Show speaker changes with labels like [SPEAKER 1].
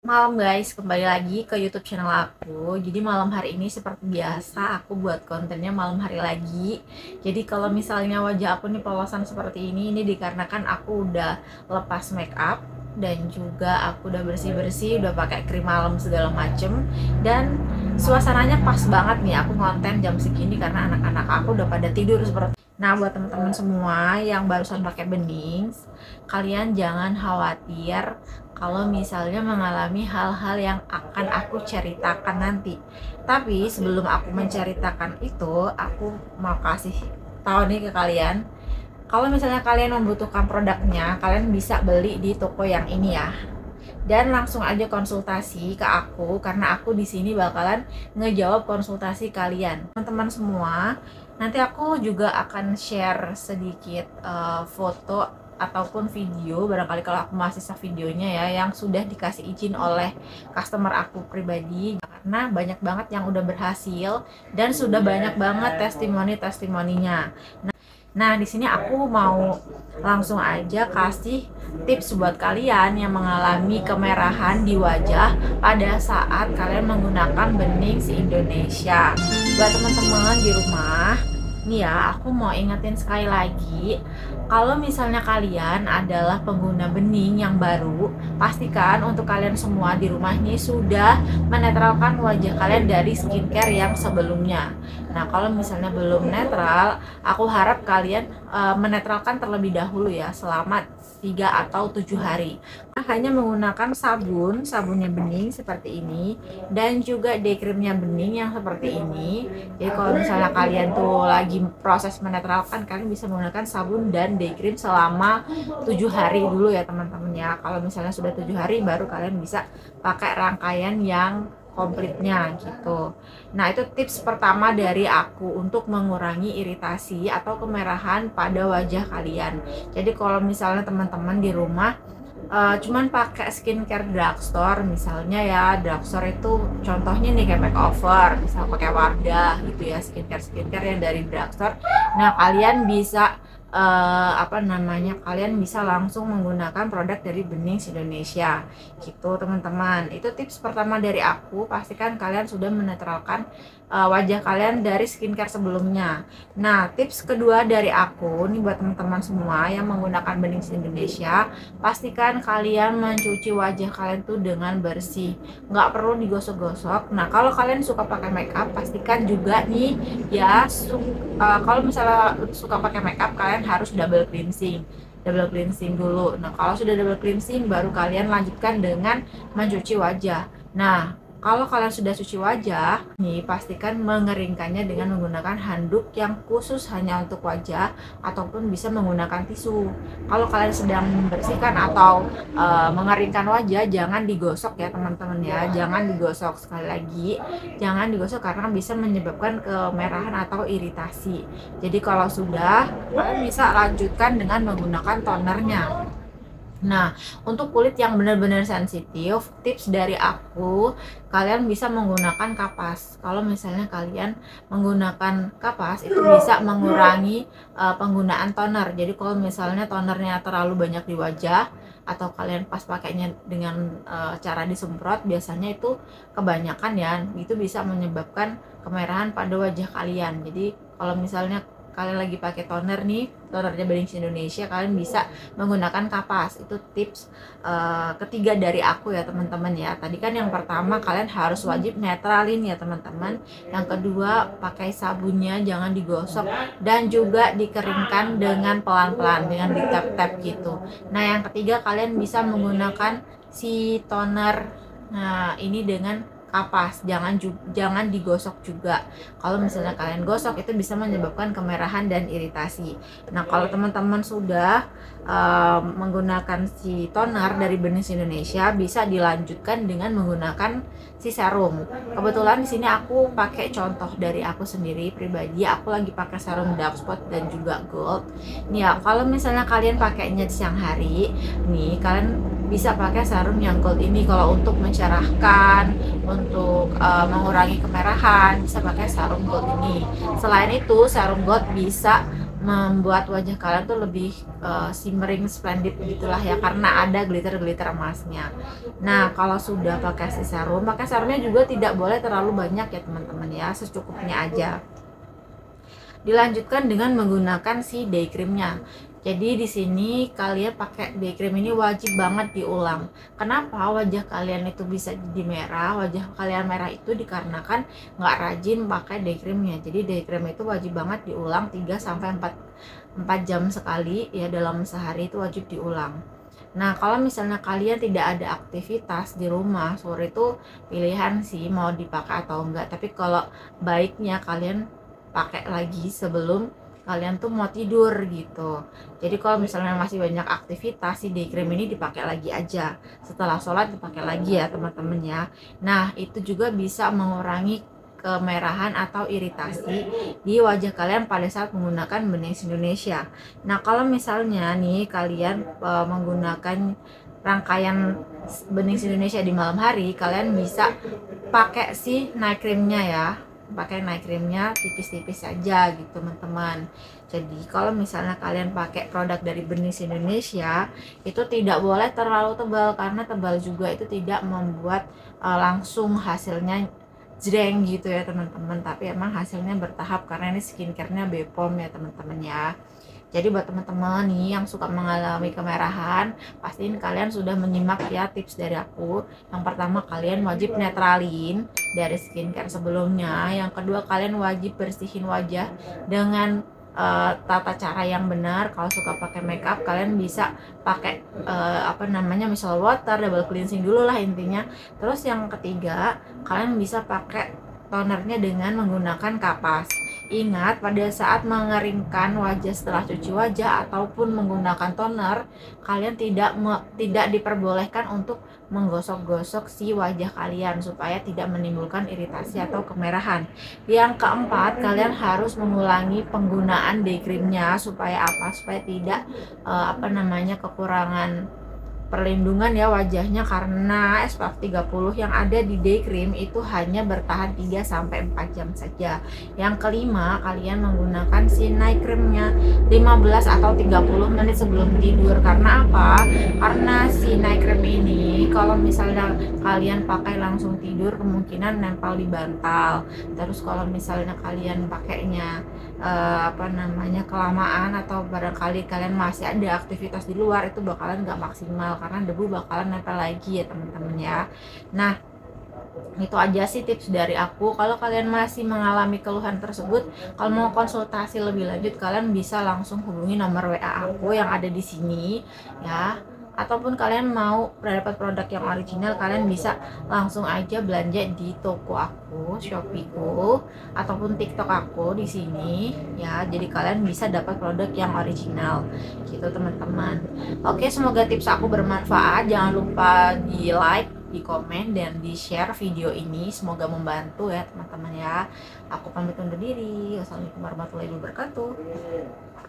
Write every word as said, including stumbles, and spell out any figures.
[SPEAKER 1] Malam guys, kembali lagi ke YouTube channel aku. Jadi malam hari ini seperti biasa aku buat kontennya malam hari lagi. Jadi kalau misalnya wajah aku nih polosan seperti ini, ini dikarenakan aku udah lepas make up dan juga aku udah bersih-bersih, udah pakai krim malam segala macem. Dan suasananya pas banget nih aku konten jam segini karena anak-anak aku udah pada tidur seperti. Nah, buat teman-teman semua yang barusan pakai bening, kalian jangan khawatir kalau misalnya mengalami hal-hal yang akan aku ceritakan nanti. Tapi sebelum aku menceritakan itu, aku mau kasih tahu nih ke kalian. Kalau misalnya kalian membutuhkan produknya, kalian bisa beli di toko yang ini ya. Dan langsung aja konsultasi ke aku karena aku di sini bakalan ngejawab konsultasi kalian. Teman-teman semua, nanti aku juga akan share sedikit uh, foto ataupun video, barangkali kalau aku masih save videonya ya, yang sudah dikasih izin oleh customer aku pribadi, karena banyak banget yang udah berhasil dan sudah banyak banget testimoni-testimoninya. Nah, nah di sini aku mau langsung aja kasih tips buat kalian yang mengalami kemerahan di wajah pada saat kalian menggunakan bening si Indonesia. Buat teman-teman di rumah, nih ya, aku mau ingetin sekali lagi, kalau misalnya kalian adalah pengguna bening yang baru, pastikan untuk kalian semua di rumah ini sudah menetralkan wajah kalian dari skincare yang sebelumnya. Nah, kalau misalnya belum netral, aku harap kalian uh, menetralkan terlebih dahulu ya, selama tiga atau tujuh hari. Nah, hanya menggunakan sabun, sabunnya bening seperti ini, dan juga day creamnya bening yang seperti ini. Jadi kalau misalnya kalian tuh lagi proses menetralkan, kalian bisa menggunakan sabun dan day cream selama tujuh hari dulu ya teman-teman ya. Kalau misalnya sudah tujuh hari, baru kalian bisa pakai rangkaian yang komplitnya gitu. Nah, itu tips pertama dari aku untuk mengurangi iritasi atau kemerahan pada wajah kalian. Jadi kalau misalnya teman-teman di rumah uh, cuman pakai skincare drugstore, misalnya ya, drugstore itu contohnya nih kayak makeover, misal pakai Wardah gitu ya, skincare skincare yang dari drugstore. Nah, kalian bisa uh, apa namanya kalian bisa langsung menggunakan produk dari Bening Indonesia gitu teman-teman. Itu tips pertama dari aku. Pastikan kalian sudah menetralkan uh, wajah kalian dari skincare sebelumnya. Nah, tips kedua dari aku nih buat teman-teman semua yang menggunakan Bening Indonesia, pastikan kalian mencuci wajah kalian tuh dengan bersih, nggak perlu digosok-gosok. Nah, kalau kalian suka pakai makeup, pastikan juga nih ya, uh, kalau misalnya suka pakai makeup, kalian harus double cleansing double cleansing dulu. Nah, kalau sudah double cleansing, baru kalian lanjutkan dengan mencuci wajah. Nah, kalau kalian sudah cuci wajah nih, pastikan mengeringkannya dengan menggunakan handuk yang khusus hanya untuk wajah, ataupun bisa menggunakan tisu. Kalau kalian sedang membersihkan atau e, mengeringkan wajah, jangan digosok ya teman-teman ya, jangan digosok. Sekali lagi, jangan digosok karena bisa menyebabkan kemerahan atau iritasi. Jadi kalau sudah, kalian bisa lanjutkan dengan menggunakan tonernya. Nah, untuk kulit yang benar-benar sensitif, tips dari aku, kalian bisa menggunakan kapas. Kalau misalnya kalian menggunakan kapas, itu bisa mengurangi uh, penggunaan toner. Jadi kalau misalnya tonernya terlalu banyak di wajah, atau kalian pas pakainya dengan uh, cara disemprot, biasanya itu kebanyakan ya, itu bisa menyebabkan kemerahan pada wajah kalian. Jadi kalau misalnya kalian lagi pakai toner nih, tonernya Bening Indonesia, kalian bisa menggunakan kapas. Itu tips uh, ketiga dari aku ya teman-teman ya. Tadi kan yang pertama kalian harus wajib netralin ya teman-teman. Yang kedua, pakai sabunnya jangan digosok dan juga dikeringkan dengan pelan-pelan, dengan di tap-tap gitu. Nah, yang ketiga, kalian bisa menggunakan si toner, nah ini dengan kapas, jangan jangan digosok juga. Kalau misalnya kalian gosok, itu bisa menyebabkan kemerahan dan iritasi. Nah, kalau teman-teman sudah uh, menggunakan si toner dari Bening Indonesia, bisa dilanjutkan dengan menggunakan si serum. Kebetulan di sini aku pakai contoh dari aku sendiri pribadi. Aku lagi pakai serum dark spot dan juga gold. Nih ya, kalau misalnya kalian pakainya siang hari, nih kalian bisa pakai serum yang gold ini. Kalau untuk mencerahkan, untuk uh, mengurangi kemerahan, bisa pakai serum gold ini. Selain itu, serum gold bisa membuat wajah kalian tuh lebih uh, shimmering splendid gitulah ya, karena ada glitter-glitter emasnya. Nah kalau sudah pakai si serum, pakai serumnya juga tidak boleh terlalu banyak ya teman-teman ya, secukupnya aja. Dilanjutkan dengan menggunakan si day creamnya. Jadi di sini kalian pakai day cream ini wajib banget diulang. Kenapa wajah kalian itu bisa jadi merah? Wajah kalian merah itu dikarenakan nggak rajin pakai day creamnya. Jadi day cream itu wajib banget diulang tiga sampai empat jam sekali ya, dalam sehari itu wajib diulang. Nah kalau misalnya kalian tidak ada aktivitas di rumah sore itu pilihan sih mau dipakai atau enggak. Tapi kalau baiknya kalian pakai lagi sebelum kalian tuh mau tidur gitu. Jadi kalau misalnya masih banyak aktivitas, si day cream ini dipakai lagi aja. Setelah sholat dipakai lagi ya teman-teman ya. Nah itu juga bisa mengurangi kemerahan atau iritasi di wajah kalian pada saat menggunakan Benings Indonesia. Nah kalau misalnya nih kalian e, menggunakan rangkaian Benings Indonesia di malam hari, kalian bisa pakai si night creamnya ya, pakai night creamnya tipis-tipis saja gitu teman-teman. Jadi kalau misalnya kalian pakai produk dari Benings Indonesia itu tidak boleh terlalu tebal, karena tebal juga itu tidak membuat uh, langsung hasilnya jreng gitu ya teman-teman, tapi emang hasilnya bertahap karena ini skincare-nya B P O M ya teman-teman ya. Jadi buat teman-teman nih yang suka mengalami kemerahan, pastiin kalian sudah menyimak ya tips dari aku. Yang pertama, kalian wajib netralin dari skincare sebelumnya. Yang kedua, kalian wajib bersihin wajah dengan uh, tata cara yang benar. Kalau suka pakai makeup, kalian bisa pakai uh, apa namanya micellar water, double cleansing dulu lah intinya. Terus yang ketiga, kalian bisa pakai tonernya dengan menggunakan kapas. Ingat, pada saat mengeringkan wajah setelah cuci wajah ataupun menggunakan toner, kalian tidak me, tidak diperbolehkan untuk menggosok-gosok si wajah kalian supaya tidak menimbulkan iritasi atau kemerahan. Yang keempat, kalian harus mengulangi penggunaan day creamnya supaya apa? Supaya tidak uh, apa namanya kekurangan perlindungan ya wajahnya, karena S P F tiga puluh yang ada di day cream itu hanya bertahan tiga sampai empat jam saja. Yang kelima, kalian menggunakan si night creamnya lima belas atau tiga puluh menit sebelum tidur. Karena apa? Karena si night cream ini kalau misalnya kalian pakai langsung tidur kemungkinan nempel di bantal. Terus kalau misalnya kalian pakainya uh, apa namanya kelamaan atau barangkali kalian masih ada aktivitas di luar, itu bakalan gak maksimal karena debu bakalan nempel lagi ya teman-teman ya. Nah itu aja sih tips dari aku. Kalau kalian masih mengalami keluhan tersebut, kalau mau konsultasi lebih lanjut, kalian bisa langsung hubungi nomor W A aku yang ada di sini ya. Ataupun kalian mau dapat produk yang original, kalian bisa langsung aja belanja di toko aku, Shopeeku, ataupun TikTok aku di sini ya. Jadi kalian bisa dapat produk yang original gitu teman-teman. Oke, semoga tips aku bermanfaat. Jangan lupa di like, di komen, dan di share video ini. Semoga membantu ya teman-teman ya. Aku pamit undur diri. Wassalamualaikum warahmatullahi wabarakatuh.